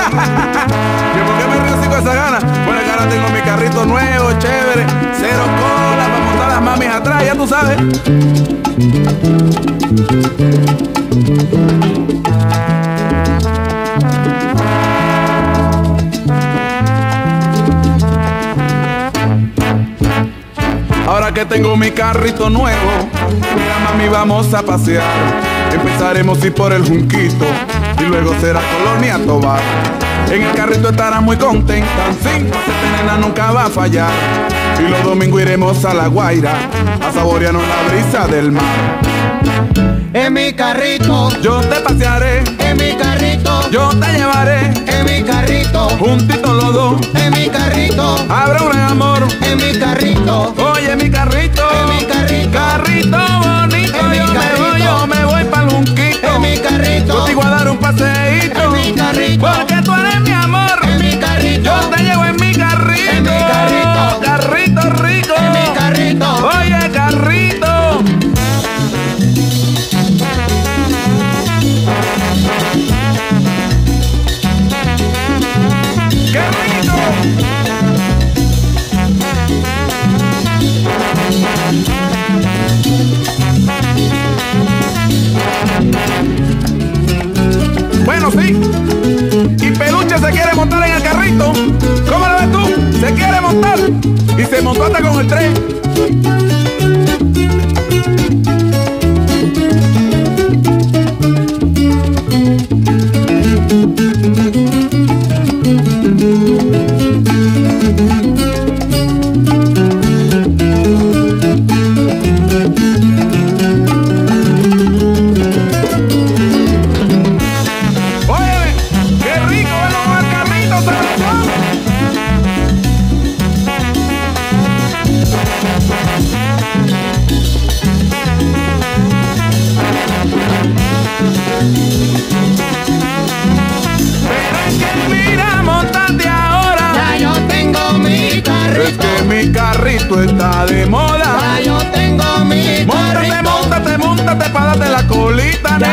¿Y por qué me río así con esa gana? Bueno, que ahora tengo mi carrito nuevo, chévere, cero cola, para montar las mamis atrás, ya tú sabes. Ahora que tengo mi carrito nuevo, mira mami, vamos a pasear. Empezaremos ir por el Junquito y luego será Colonia Tobar. En el carrito estará muy contenta, sin esta nena nunca va a fallar. Y los domingos iremos a La Guaira a saborearnos la brisa del mar. En mi carrito yo te pasearé, en mi carrito yo te llevaré, en mi carrito juntitos los dos, en mi carrito habrá un gran amor. En mi carrito, oye mi carrito, en mi carrito, carrito bonito, en mi carrito, yo me voy pa'l Junquito, en mi carrito, yo te voy a dar un paseíto, en mi carrito, porque tú eres mi amor, en mi carrito, yo te llevo en mi carrito, en mi carrito, carrito rico, en mi carrito, oye carrito. ¡Qué rico! Bueno, sí. Y Peluche se quiere montar en el carrito. ¿Cómo lo ves tú? Se quiere montar. Y se montó hasta con el tren. Mi carrito está de moda. Ya yo tengo mi carrito. Móntate, móntate, móntate para darte la colita, ya